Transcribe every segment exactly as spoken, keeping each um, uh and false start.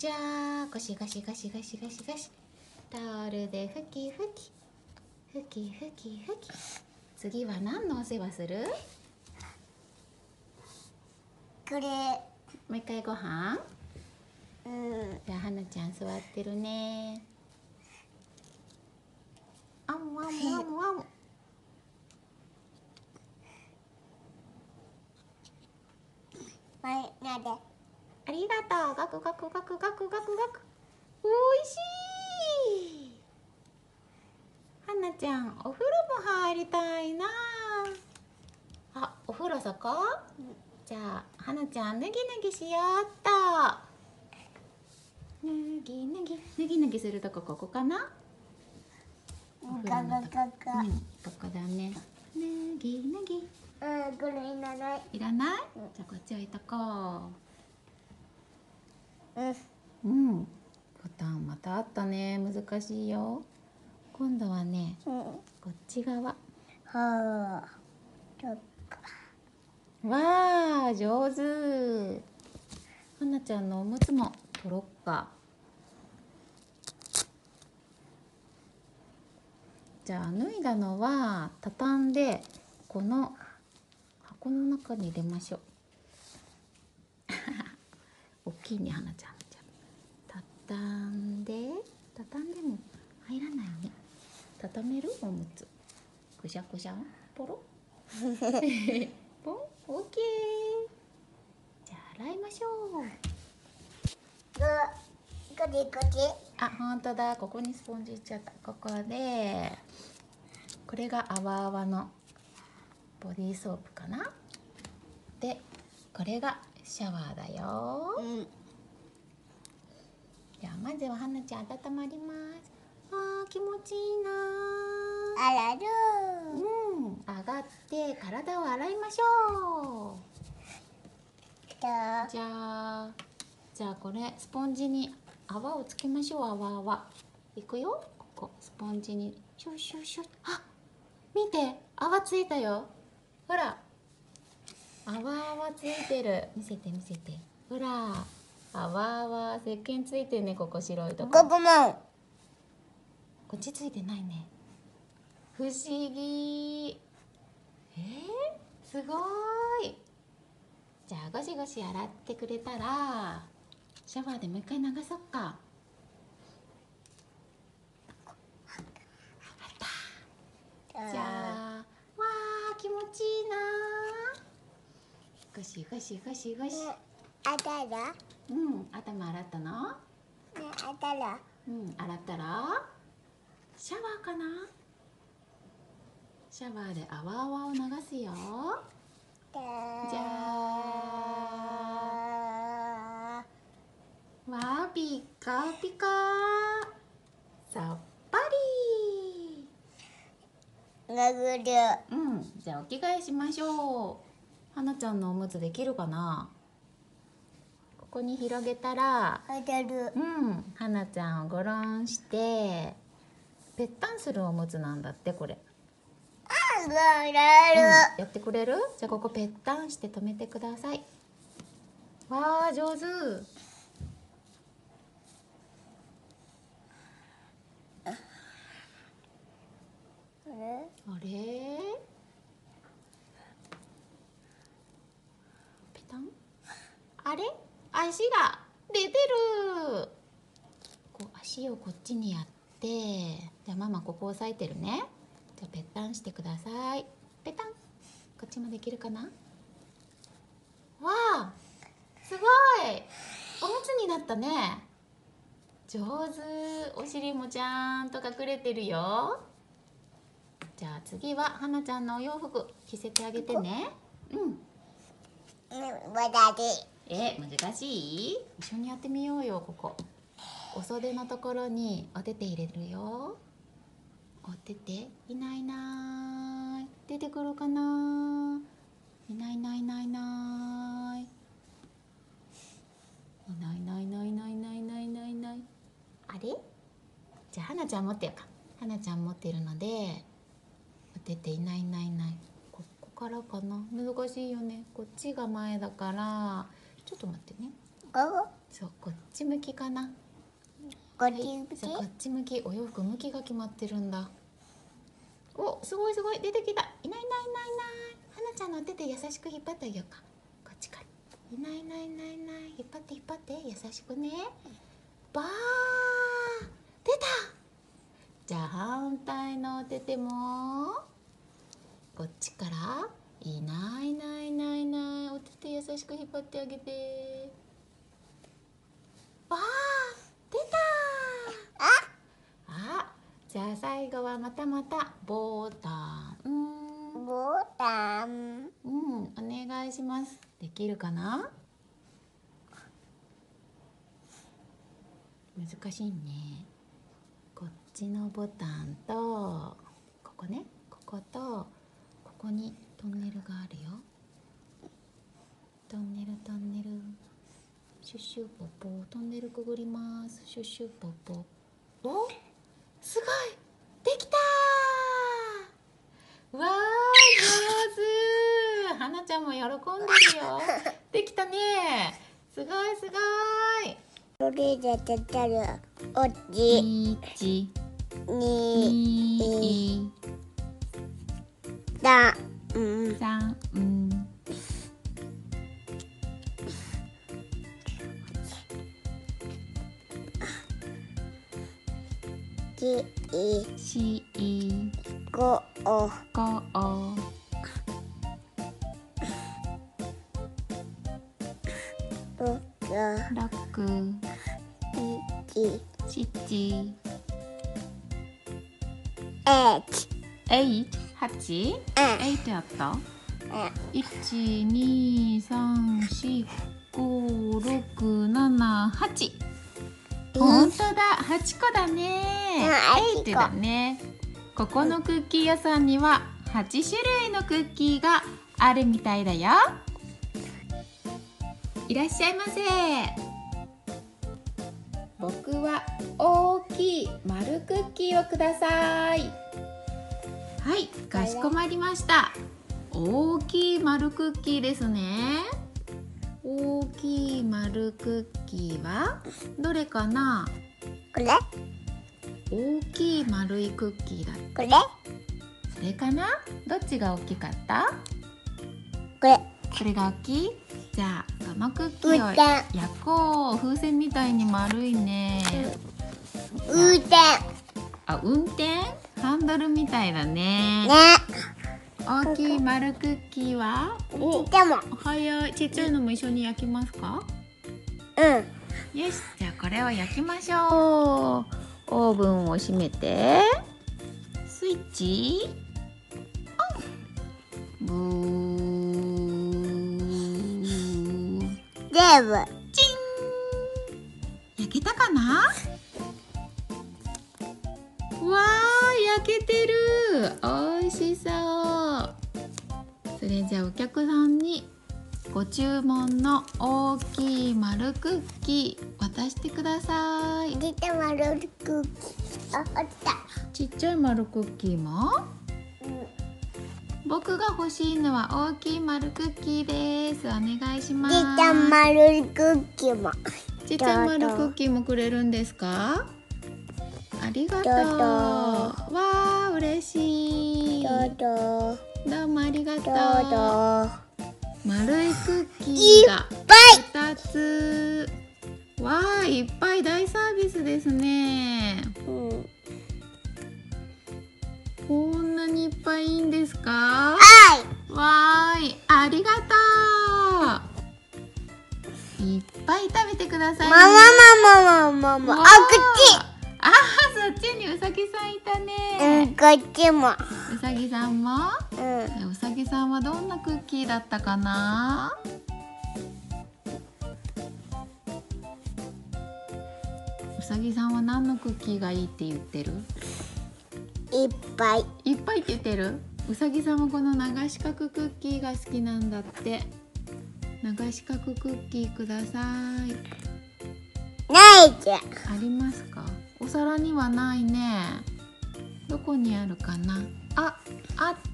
じゃあゴシゴシゴシゴシゴシゴシ、タオルでふきふきふきふきふき。次は何のお世話する？ これ。 もう一回ご飯。 うん。 じゃあはなちゃん座ってるね。あむあむあむあむ。 はい、なんで。 ありがとう。ガクガクガクガクガクガク。おいしい。はなちゃん、お風呂も入りたいな。あ、お風呂そこ？うん、じゃあ、はなちゃん、脱ぎ脱ぎしようっと。脱ぎ脱ぎ、脱ぎ脱ぎするとこ、ここかな？お風呂のとこ。うん、ここだね。脱ぎ脱ぎ。 うん、これいらない。 いらない？うん、じゃあ、こっち置いとこう。うん。 うん。ボタンまたあったね。難しいよ。今度はね、うん、こっち側。はあ。ちょっと。わあ、上手。はなちゃんのおむつも取ろっか。じゃあ脱いだのは畳んでこの箱の中に入れましょう。大きいね、はなちゃん。じゃあ畳んで、畳んでも入らないね。畳める？おむつ。くしゃくしゃポロ。ポン。オッケー。じゃあ洗いましょう。 こっちこっち。 あ、本当だ。ここにスポンジいっちゃった。ここでこれがあわあわのボディーソープかな。でこれがシャワーだよ。うん、じゃあまずははなちゃん温まります。あー、気持ちいいな。 洗う。 うん、上がって体を洗いましょう。じゃあじゃあこれスポンジに泡をつけましょう。泡泡いくよ。ここスポンジにシュシュシュ。あ、見て、泡ついたよ。ほら、泡泡ついてる。見せて見せて。ほら、泡泡石鹸ついてるね。ここ白いとこ。 ここも。 こっちついてないね。不思議。えー、すごい。じゃあゴシゴシ洗ってくれたらシャワーでもう一回流そっか。じゃあ、わー、気持ちいいな。ゴシゴシゴシゴシ。 ね、あたら。 うん、頭洗ったの？ ね、あたら。 うん、洗ったらシャワーかな。シャワーで泡泡を流すよ。じゃあ、わー、ピッカピカ。さっぱり。 殴る。 うん、じゃあお着替えしましょう。はなちゃんのおむつできるかな。ここに広げたら、 あたる。 うん、はなちゃんをゴロンしてぺったんするおむつなんだって。これ、 あ、ぐる。 うん、やってくれる？じゃあここぺったんして止めてください。わー、上手。 あれ？ あれ？ペタン？あれ？足が出てる。こう足をこっちにやって、じゃあママここ押さえてるね。じゃあぺったんしてください。ぺたん。こっちもできるかな。わあ、すごい。おむつになったね。上手。お尻もちゃんと隠れてるよ。じゃあ次ははなちゃんのお洋服着せてあげてね。うん。え、難しい？一緒にやってみようよ。ここお袖のところにお手手入れるよ。お手手いないいない。出てくるかな。いないいないいないいない。いないいないいないいないいないいないいないいない。あれ？じゃあはなちゃん持ってよか。はなちゃん持ってるのでお手手いないいないいない。ここからかな。難しいよね。こっちが前だからちょっと待ってね。 そう、こっち向きかな。 こっち向き。 そう、こっち向き。お洋服向きが決まってるんだ。お、すごいすごい、出てきた。いないいないいないいない。はなちゃんのお手で優しく引っ張ってあげようか。こっちから。いないいないいないいない。引っ張って引っ張って、優しくね。ばー、出た。じゃあ反対のお手でもこっちから。いないいないいないいない。お手で優しく引っ張ってあげて。わー、出たー。あ、じゃあ最後はまたまたボタン。 ボタン。 うん、お願いします。できるかな？難しいね。こっちのボタンとここね、こことここにトンネルがあるよ。トンネルトンネル。シュッシュポポ、トンネルくぐります。シュッシュポポ。お、すごい、できたー。わー、上手。はなちゃんも喜んでるよ。できたね。すごいすごい。 それでてたる。おっち。 一、 に、 二、 だ、うん。 三、うん。 し、 四、 ご、お、 五、 ろく、 六、 七、 七、 えい、 eight、八、eight やった。一、二、三、四、五、六、七、八。本当だ、八個だね。エイトだね。ここのクッキー屋さんには八種類のクッキーがあるみたいだよ。いらっしゃいませ。僕は大きい丸クッキーをください。はい、かしこまりました。大きい丸クッキーですね。大きい丸クッキーはどれかな？ これ？ 大きい丸いクッキーだ。 これ？ それかな？どっちが大きかった？ これ。 これが大きい？じゃあそのクッキーを焼こう。風船みたいに丸いね。 運転。 あ、運転？ハンドルみたいだね。 ね。 大きい丸クッキーは？ お、でも。 早い。ちっちゃいのも一緒に焼きますか？ うん。 よし、じゃあこれを焼きましょう。オーブンを閉めて、スイッチオン。ブー。 全部。 チン。焼けたかな？わー、焼けてる。おいしそう。それじゃあお客さんにご注文の大きい丸クッキー渡してください。 ちっちゃい丸クッキー。あ、あった。 ちっちゃい丸クッキーも？ うん。 僕が欲しいのは大きい丸クッキーです。お願いします。 ちっちゃい丸クッキーも。 ちっちゃい丸クッキーもくれるんですか？ありがとう。わー、嬉しい。 どうぞ。 どうもありがとう。 どうぞ。 丸いクッキーがふたつ。わー、いっぱい。大サービスですね。 うん。 こんなにいっぱいいいんですか？ はい。 わーい、ありがとう。いっぱい食べてくださいね。 マママママママ。あ、こっち。 あー、そっちにうさぎさんいたね。 うん、こっちも。 うさぎさんも？ うん。 うさぎさんはどんなクッキーだったかな？うさぎさんは何のクッキーがいいって言ってる？ いっぱい。 いっぱいって言ってる？うさぎさんはこの長四角クッキーが好きなんだって。長四角クッキーください。 ないじゃん。 ありますか？お皿にはないね。どこにあるかな？あ、あった。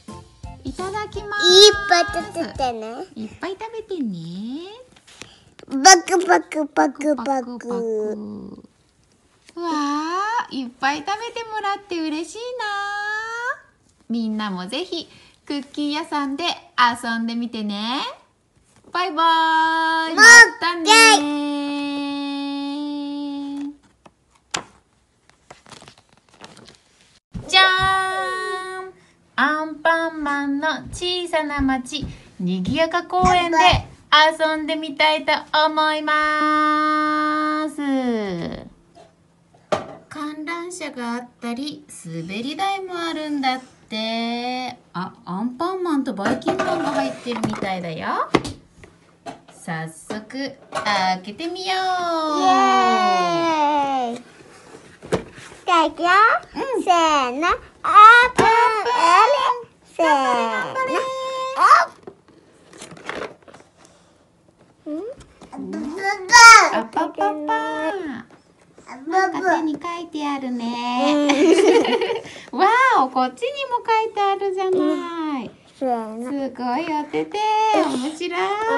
いただきます。 いっぱい食べてね。 いっぱい食べてね。 バクバクバクバパクパク。 ク。うわあ、いっぱい食べてもらって嬉しいな。みんなもぜひクッキー屋さんで遊んでみてね。バイバーイ。またねー。じゃーん。アンパンマンの小さな町、にぎやか公園で遊んでみたいと思います。観覧車があったり、滑り台もあるんだって。あ、アンパンマンとバイキンマンが入ってるみたいだよ。早速開けてみよう。 イエーイ。じゃあいくよ。 うん、 せーの。あーぷん。せーの。 あパパパなんか手に書いてあるね。わーお、こっちにも書いてあるじゃない。 せーの。 すごいおてて、面白い。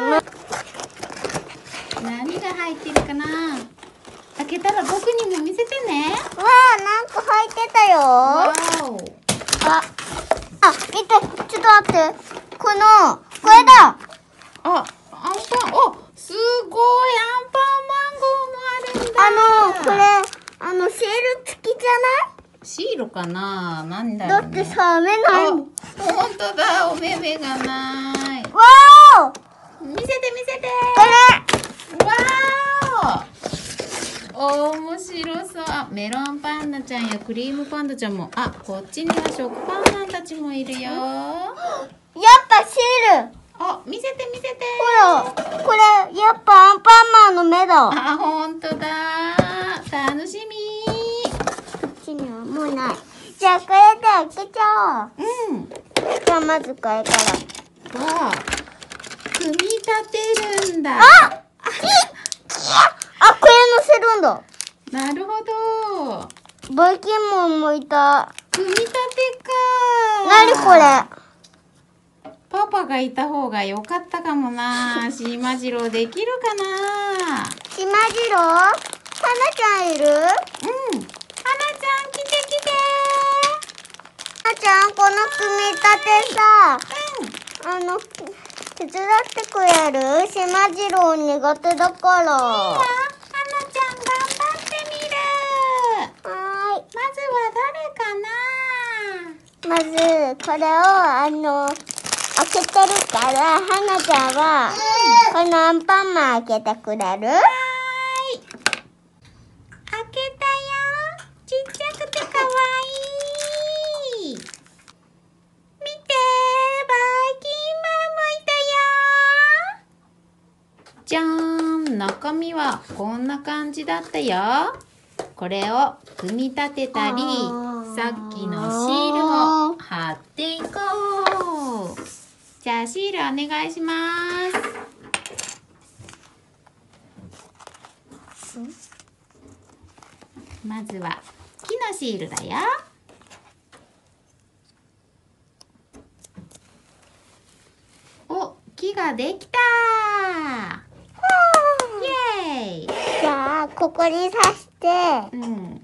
何が入ってるかな。開けたら僕にも見せてね。 わあ、なんか入ってたよ。 わお。 あ、あ、見て、ちょっと待って。この、これだ。 あ、アンパン、お、すごい、アンパンマンゴーもあるんだ。 あの、これ、あの、シール付きじゃシールかな、なんだない？だろうね。 ってさ、目ないもん。 あ、本当だ、お目目がない。 わー！ 見せて見せて。 これ。 わーお、面白そう。あ、メロンパンダちゃんやクリームパンダちゃんも。あ、こっちには食パンマンたちもいるよ。 やっぱシール。 あ、見せて見せて。 ほら、これ、やっぱアンパンマンの目だ。 あ、本当だ。楽しみ。 こっちにはもうない。じゃあ、これで開けちゃおう。 うん。 じゃあ、まずこれから。 わあ、組み立てるんだ。 ああ、これ乗せるんだ。 なるほど。 バイキンマンもいた。 組み立てか。 なにこれ。 パパがいた方が良かったかもな。しまじろうできるかな。 しまじろう、はなちゃんいる？うん。はなちゃん来て来て。 はなちゃん、この組み立てさ、 うん。 あの、手伝ってくれる？しまじろう苦手だから。いいよ。はなちゃん頑張ってみる。 はーい。 まずは誰かな。 まず、これを、あの、開けてるから、はなちゃんは、このアンパンマン開けてくれる？はーい。 開けたよ。ちっちゃくてかわいい。見て、バイキンマンもいたよ。じゃーん、中身はこんな感じだったよ。これを組み立てたり、さっきのシールを貼っていこう。じゃあシールお願いします。まずは木のシールだよ。お、木ができた。イエーイ。 じゃあ、ここに刺して、 うん。 ん？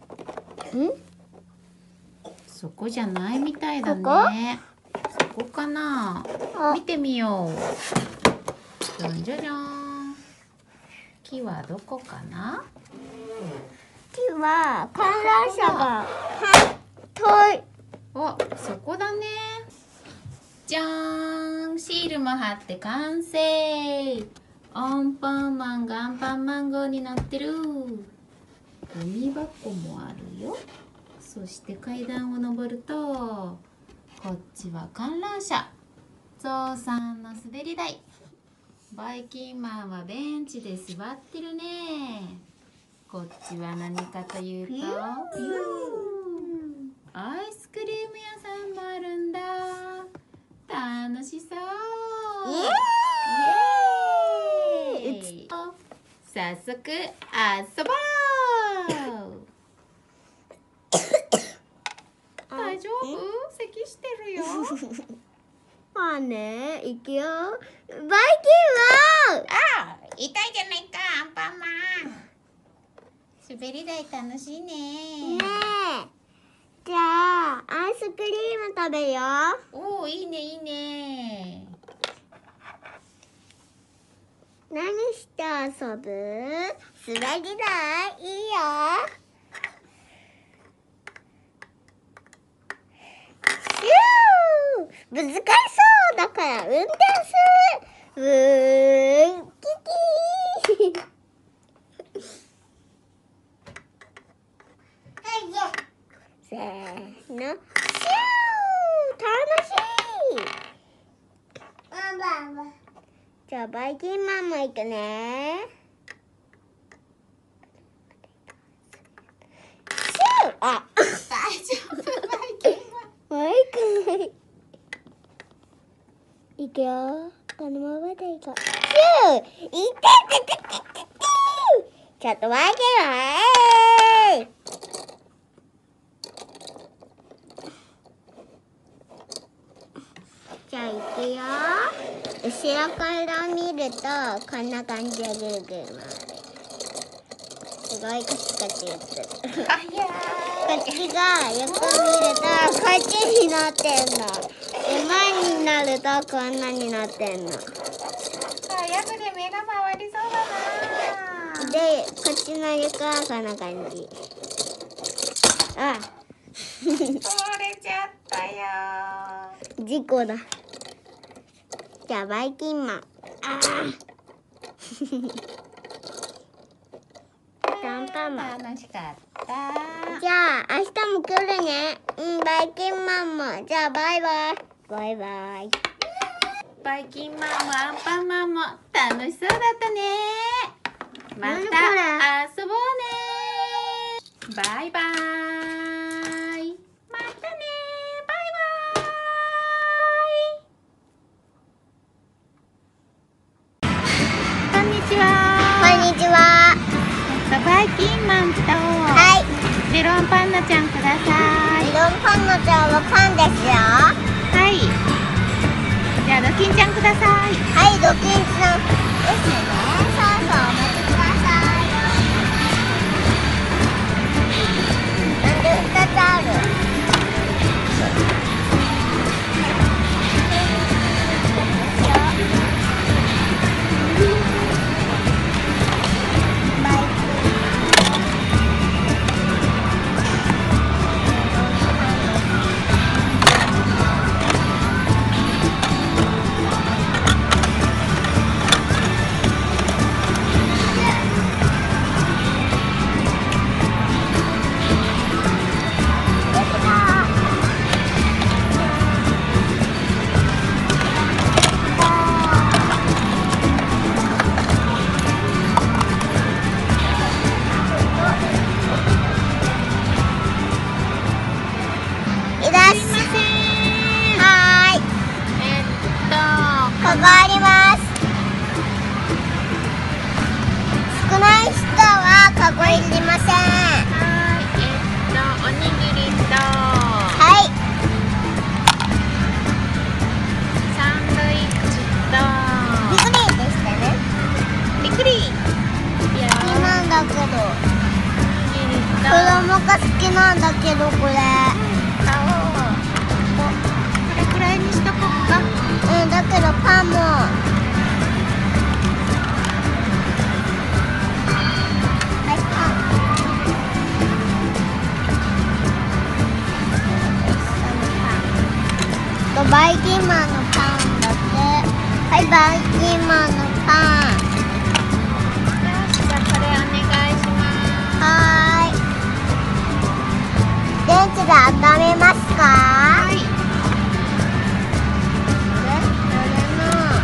そこじゃないみたいだね。そこかな。見てみよう。じゃんじゃじゃん。木はどこかな。 木は観覧車が遠い。 お、そこだね。じゃーん、シールも貼って完成。アンパンマンがアンパンマン号に乗ってる。ゴミ箱もあるよ。そして階段を登ると、こっちは観覧車。ゾウさんの滑り台。バイキンマンはベンチで座ってるね。こっちは何かというと、アイスクリーム屋さんもあるんだ。楽しそう。イエーイ。早速遊ぼう。大丈夫？咳してるよ。 まあね、いくよ。バイキンマン。 あ、痛いじゃないか、アンパンマン。滑り台楽しいね。 ねえ。じゃあ、アイスクリーム食べよう。 おお、いいね、いいね。 何して遊ぶ？滑り台？いいよ。難しそうだから運転する。うーん、キキせーの、シュー、楽しい。じゃあバイキンマンも行くね。シュー、あ、 大丈夫、バイキンマン。 もう一回。いくよ。このままでいこう。シュー、いってってってってって。ちょっと待ってよ。じゃあ行くよ。後ろから見るとこんな感じでぐるぐる回る。すごいカチカチ言ってる。こっちがよく見るとこっちになってんの。で前になるとこんなになってんの。 早くで目が回りそうだな。 でこっちの床はこんな感じ。あ折れちゃったよ。 事故だ。じゃあバイキンマン。あアンパンマン。 楽しかった。 じゃあ明日も来るね。うん、バイキンマンも。じゃあバイバイ。バイバイ。 バイキンマンもアンパンマンも楽しそうだったね。また何これ遊ぼうね。バイバイ。またね。バイバイ。こんにちは。 こんにちは。 バイキンマンとはい。 メロンパンナちゃんください。 メロンパンナちゃんはパンですよ。 はい。じゃあドキンちゃんください。 はい、ドキンさんですね。そうそう、お待ちください。なんでふたつある？関わります。少ない人はカゴいりません。 はい、えっとおにぎりとはいサンドイッチとびっくりでしたね。 びっくり。いや好きなんだけど、 おにぎりと子供が好きなんだけど、これ買おう。これくらいにしとこうか。 うん、だけどパンもバイキンマンのパンだって。はい、バイキンマンのパン。 よし、じゃあこれお願いします。 はーい。電池で温めますか？ はい。 で、これの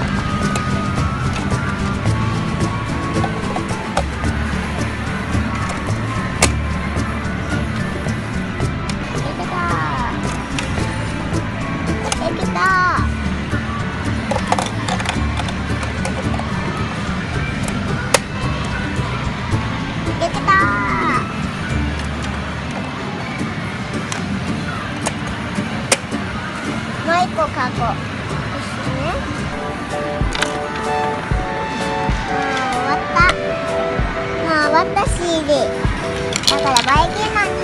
できた。できた。もう一個書こう。よいった シーディー だからばい菌なん